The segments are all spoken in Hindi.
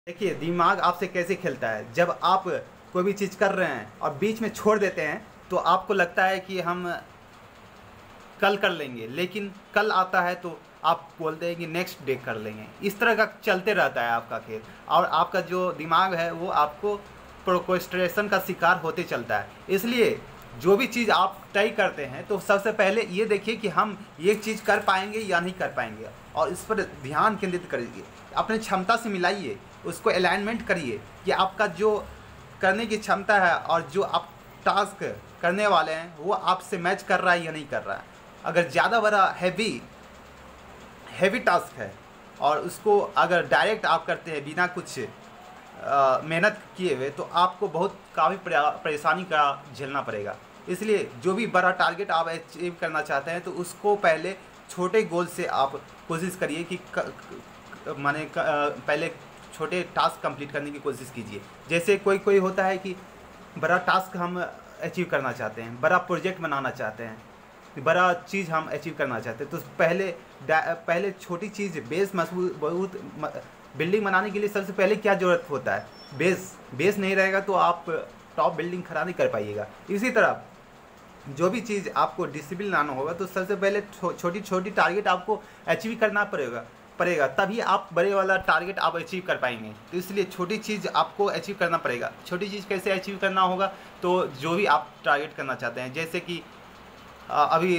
देखिए, दिमाग आपसे कैसे खेलता है। जब आप कोई भी चीज़ कर रहे हैं और बीच में छोड़ देते हैं, तो आपको लगता है कि हम कल कर लेंगे, लेकिन कल आता है तो आप बोलते हैं कि नेक्स्ट डे कर लेंगे। इस तरह का चलते रहता है आपका खेल, और आपका जो दिमाग है वो आपको प्रोक्रेस्टिनेशन का शिकार होते चलता है। इसलिए जो भी चीज़ आप तय करते हैं तो सबसे पहले ये देखिए कि हम ये चीज़ कर पाएंगे या नहीं कर पाएंगे, और इस पर ध्यान केंद्रित करिए, अपने क्षमता से मिलाइए, उसको अलाइनमेंट करिए कि आपका जो करने की क्षमता है और जो आप टास्क करने वाले हैं वो आपसे मैच कर रहा है या नहीं कर रहा है। अगर ज़्यादा बड़ा हैवी टास्क है और उसको अगर डायरेक्ट आप करते हैं बिना कुछ मेहनत किए हुए, तो आपको बहुत काफ़ी परेशानी का झेलना पड़ेगा। इसलिए जो भी बड़ा टारगेट आप अचीव करना चाहते हैं तो उसको पहले छोटे गोल से आप कोशिश करिए कि पहले छोटे टास्क कंप्लीट करने की कोशिश कीजिए। जैसे कोई कोई होता है कि बड़ा टास्क हम अचीव करना चाहते हैं, बड़ा प्रोजेक्ट बनाना चाहते हैं, बड़ा चीज़ हम अचीव करना चाहते हैं, तो पहले छोटी चीज़ बेस मजबूत बिल्डिंग बनाने के लिए सबसे पहले क्या ज़रूरत होता है? बेस नहीं रहेगा तो आप टॉप बिल्डिंग खड़ा नहीं कर पाइएगा। इसी तरह जो भी चीज़ आपको डिसिप्लिन लाना होगा तो सबसे पहले छोटी छोटी टारगेट आपको अचीव करना पड़ेगा, तभी आप बड़े वाला टारगेट आप अचीव कर पाएंगे। तो इसलिए छोटी चीज़ आपको अचीव करना पड़ेगा। छोटी चीज़ कैसे अचीव करना होगा? तो जो भी आप टारगेट करना चाहते हैं, जैसे कि अभी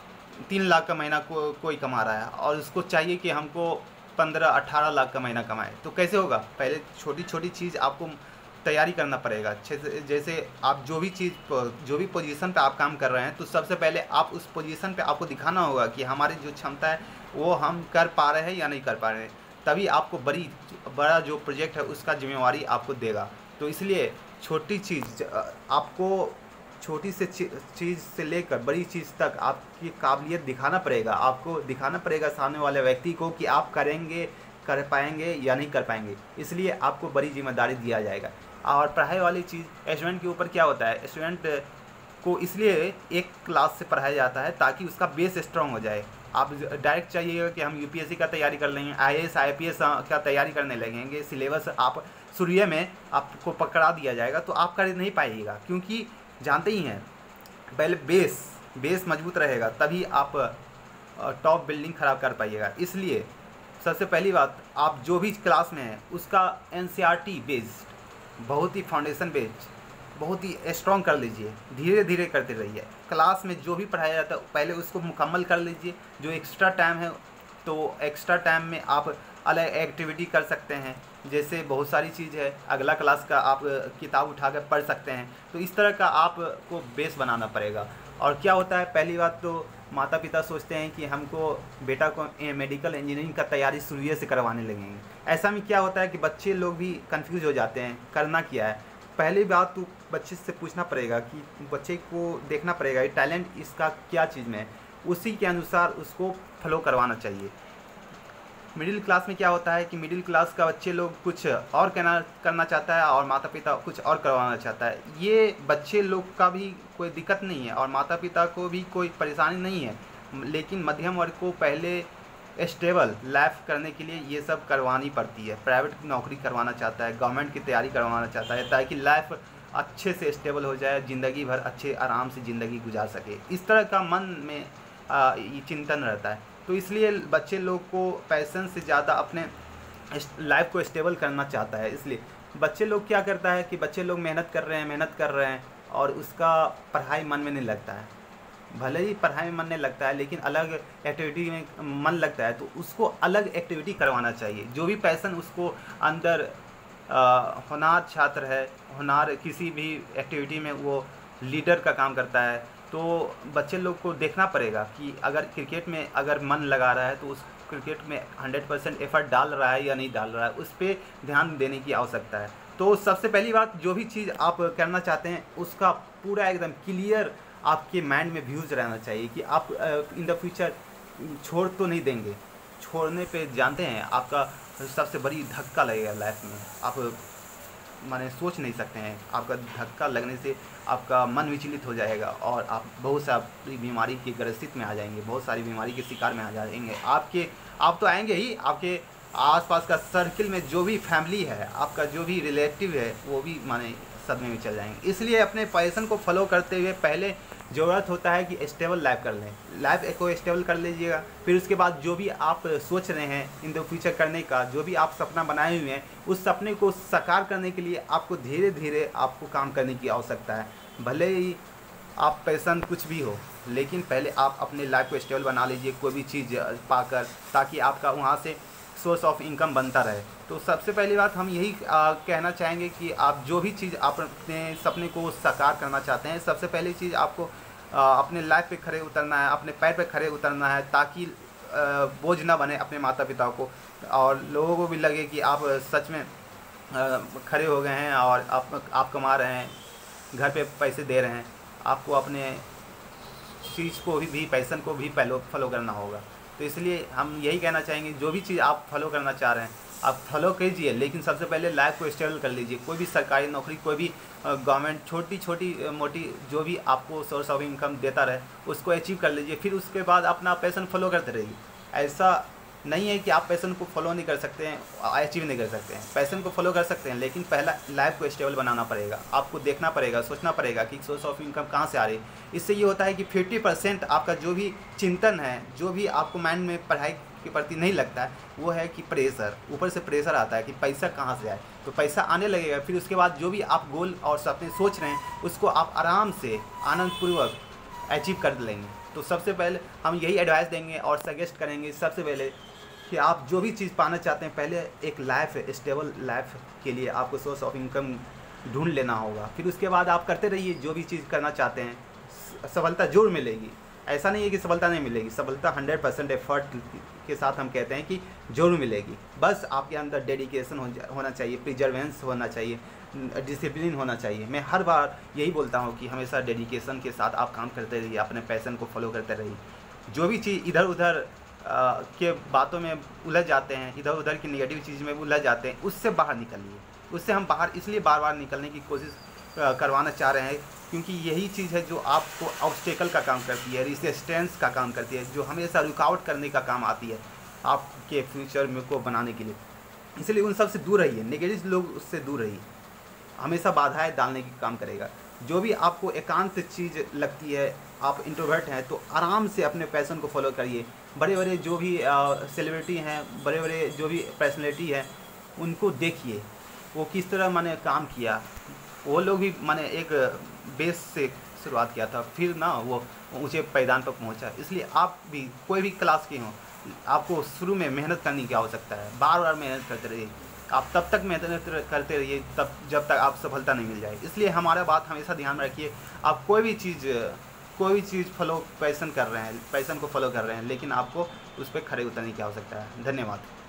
3 लाख का महीना कोई कमा रहा है और उसको चाहिए कि हमको 15-18 लाख का महीना कमाए, तो कैसे होगा? पहले छोटी छोटी चीज़ आपको तैयारी करना पड़ेगा। जैसे आप जो भी पोजीशन पे आप काम कर रहे हैं, तो सबसे पहले आप उस पोजीशन पे आपको दिखाना होगा कि हमारी जो क्षमता है वो हम कर पा रहे हैं या नहीं कर पा रहे हैं, तभी आपको बड़ा जो प्रोजेक्ट है उसका जिम्मेवारी आपको देगा। तो इसलिए छोटी चीज़ आपको छोटी से चीज़ से लेकर बड़ी चीज़ तक आपकी काबिलियत दिखाना पड़ेगा। आपको दिखाना पड़ेगा सामने वाले व्यक्ति को कि आप कर पाएंगे या नहीं कर पाएंगे। इसलिए आपको बड़ी जिम्मेदारी दिया जाएगा। और पढ़ाई वाली चीज़ स्टूडेंट के ऊपर क्या होता है, स्टूडेंट को इसलिए एक क्लास से पढ़ाया जाता है ताकि उसका बेस स्ट्रांग हो जाए। आप डायरेक्ट चाहिएगा कि हम यूपीएससी का तैयारी कर लेंगे, आईएएस आईपीएस का तैयारी करने लगेंगे, सिलेबस आप शुरू में आपको पकड़ा दिया जाएगा तो आप कर नहीं पाइएगा, क्योंकि जानते ही हैं पहले बेस मजबूत रहेगा तभी आप टॉप बिल्डिंग खराब कर पाइएगा। इसलिए सबसे पहली बात, आप जो भी क्लास में हैं उसका एनसीईआरटी बेस्ड, बहुत ही फाउंडेशन बेस्ड बहुत ही स्ट्रॉन्ग कर लीजिए। धीरे धीरे करते रहिए। क्लास में जो भी पढ़ाया जाता है पहले उसको मुकम्मल कर लीजिए। जो एक्स्ट्रा टाइम है तो एक्स्ट्रा टाइम में आप अलग एक्टिविटी कर सकते हैं। जैसे बहुत सारी चीज़ है, अगला क्लास का आप किताब उठाकर पढ़ सकते हैं। तो इस तरह का आपको बेस बनाना पड़ेगा। और क्या होता है, पहली बात तो माता पिता सोचते हैं कि हमको बेटा को मेडिकल इंजीनियरिंग का तैयारी शुरू से करवाने लगेंगे। ऐसा में क्या होता है कि बच्चे लोग भी कंफ्यूज हो जाते हैं, करना क्या है। पहली बात तो बच्चे से पूछना पड़ेगा कि बच्चे को देखना पड़ेगा टैलेंट इसका क्या चीज़ में है, उसी के अनुसार उसको फॉलो करवाना चाहिए। मिडिल क्लास में क्या होता है कि मिडिल क्लास का बच्चे लोग कुछ और करना चाहता है और माता पिता कुछ और करवाना चाहता है। ये बच्चे लोग का भी कोई दिक्कत नहीं है और माता पिता को भी कोई परेशानी नहीं है, लेकिन मध्यम वर्ग को पहले स्टेबल लाइफ करने के लिए ये सब करवानी पड़ती है। प्राइवेट नौकरी करवाना चाहता है, गवर्नमेंट की तैयारी करवाना चाहता है ताकि लाइफ अच्छे से स्टेबल हो जाए, ज़िंदगी भर अच्छे आराम से ज़िंदगी गुजार सके। इस तरह का मन में ये चिंतन रहता है। तो इसलिए बच्चे लोग को पैशन से ज़्यादा अपने लाइफ को स्टेबल करना चाहता है। इसलिए बच्चे लोग क्या करता है कि बच्चे लोग मेहनत कर रहे हैं और उसका पढ़ाई मन में नहीं लगता है। भले ही पढ़ाई में मन नहीं लगता है लेकिन अलग एक्टिविटी में मन लगता है, तो उसको अलग एक्टिविटी करवाना चाहिए। जो भी पैशन उसको अंदर होनहार छात्र है, होनहार किसी भी एक्टिविटी में वो लीडर का काम करता है, तो बच्चे लोग को देखना पड़ेगा कि अगर क्रिकेट में अगर मन लगा रहा है तो उस क्रिकेट में 100% एफर्ट डाल रहा है या नहीं डाल रहा है, उस पर ध्यान देने की आवश्यकता है। तो सबसे पहली बात, जो भी चीज़ आप करना चाहते हैं उसका पूरा एकदम क्लियर आपके माइंड में व्यूज़ रहना चाहिए कि आप इन द फ्यूचर छोड़ तो नहीं देंगे। छोड़ने पे जानते हैं आपका सबसे बड़ी धक्का लगेगा लाइफ में, आप माने सोच नहीं सकते हैं। आपका धक्का लगने से आपका मन विचलित हो जाएगा और आप बहुत सारी बीमारी के ग्रसित में आ जाएंगे, बहुत सारी बीमारी के शिकार में आ जाएंगे। आप तो आएंगे ही, आपके आसपास का सर्किल में जो भी फैमिली है, आपका जो भी रिलेटिव है, वो भी माने सदमे में चल जाएंगे। इसलिए अपने पैशन को फॉलो करते हुए पहले ज़रूरत होता है कि स्टेबल लाइफ कर लें, लाइफ को स्टेबल कर लीजिएगा। फिर उसके बाद जो भी आप सोच रहे हैं इन द फ्यूचर करने का, जो भी आप सपना बनाए हुए हैं, उस सपने को साकार करने के लिए आपको धीरे धीरे आपको काम करने की आवश्यकता है। भले ही आप पैशन कुछ भी हो, लेकिन पहले आप अपने लाइफ को स्टेबल बना लीजिए कोई भी चीज़ पाकर, ताकि आपका वहाँ से सोर्स ऑफ इनकम बनता रहे। तो सबसे पहली बात हम यही कहना चाहेंगे कि आप जो भी चीज़ आप अपने सपने को साकार करना चाहते हैं, सबसे पहली चीज़ आपको अपने लाइफ पे खड़े उतरना है, अपने पैर पे खड़े उतरना है, ताकि बोझ ना बने अपने माता पिता को, और लोगों को भी लगे कि आप सच में खड़े हो गए हैं और आप कमा रहे हैं, घर पे पैसे दे रहे हैं। आपको अपने चीज़ को भी पैशन को भी फॉलो करना होगा। तो इसलिए हम यही कहना चाहेंगे, जो भी चीज़ आप फॉलो करना चाह रहे हैं आप फॉलो कीजिए, लेकिन सबसे पहले लाइफ को स्टेबल कर लीजिए। कोई भी सरकारी नौकरी, कोई भी गवर्नमेंट छोटी छोटी मोटी जो भी आपको सोर्स ऑफ इनकम देता रहे, उसको अचीव कर लीजिए। फिर उसके बाद अपना पैशन फॉलो करते रहिए। ऐसा नहीं है कि आप पैशन को फॉलो नहीं कर सकते हैं, अचीव नहीं कर सकते हैं, पैशन को फॉलो कर सकते हैं, लेकिन पहला लाइफ को स्टेबल बनाना पड़ेगा। आपको देखना पड़ेगा, सोचना पड़ेगा कि सोर्स ऑफ इनकम कहाँ से आ रही है। इससे ये होता है कि 50% आपका जो भी चिंतन है, जो भी आपको माइंड में पढ़ाई के प्रति नहीं लगता है, वो है कि प्रेशर, ऊपर से प्रेशर आता है कि पैसा कहाँ से आए। तो पैसा आने लगेगा, फिर उसके बाद जो भी आप गोल और सपने सोच रहे हैं उसको आप आराम से आनंदपूर्वक अचीव कर लेंगे। तो सबसे पहले हम यही एडवाइस देंगे और सजेस्ट करेंगे सबसे पहले कि आप जो भी चीज़ पाना चाहते हैं, पहले एक लाइफ, स्टेबल लाइफ के लिए आपको सोर्स ऑफ इनकम ढूंढ लेना होगा। फिर उसके बाद आप करते रहिए, जो भी चीज़ करना चाहते हैं सफलता जरूर मिलेगी। ऐसा नहीं है कि सफलता नहीं मिलेगी, सफलता 100% एफर्ट के साथ हम कहते हैं कि जरूर मिलेगी। बस आपके अंदर डेडिकेशन होना चाहिए, प्रिजर्वेंस होना चाहिए, डिसिप्लिन होना चाहिए। मैं हर बार यही बोलता हूँ कि हमेशा डेडिकेशन के साथ आप काम करते रहिए, अपने पैशन को फॉलो करते रहिए। जो भी चीज़ इधर उधर के बातों में उलझ जाते हैं, इधर उधर की नेगेटिव चीज़ में उलझ जाते हैं, उससे बाहर निकलिए। उससे हम बाहर इसलिए बार बार निकलने की कोशिश करवाना चाह रहे हैं क्योंकि यही चीज़ है जो आपको ऑब्स्टेकल का काम करती है, रेजिस्टेंस का काम करती है, जो हमेशा रुकावट करने का काम आती है आपके फ्यूचर में को बनाने के लिए। इसलिए उन सब से दूर रहिए, नेगेटिव लोग उससे दूर रहिए, हमेशा बाधाएं डालने की काम करेगा। जो भी आपको एकांत चीज़ लगती है, आप इंट्रोवर्ट हैं, तो आराम से अपने पैशन को फॉलो करिए। बड़े बड़े जो भी सेलिब्रिटी हैं, बड़े बड़े जो भी पर्सनैलिटी हैं, उनको देखिए वो किस तरह माने काम किया। वो लोग भी माने एक बेस से शुरुआत किया था, फिर ना वो ऊंचे पैदान पर पहुंचा। इसलिए आप भी कोई भी क्लास के हों, आपको शुरू में मेहनत करने की आवश्यकता है, बार बार मेहनत करते रहिए। आप तब तक मेहनत करते रहिए तब जब तक आप सफलता नहीं मिल जाए। इसलिए हमारा बात हमेशा ध्यान में रखिए, आप कोई भी चीज़ फॉलो पैशन कर रहे हैं, पैशन को फॉलो कर रहे हैं, लेकिन आपको उस पर खड़े उतरने की आवश्यकता है। धन्यवाद।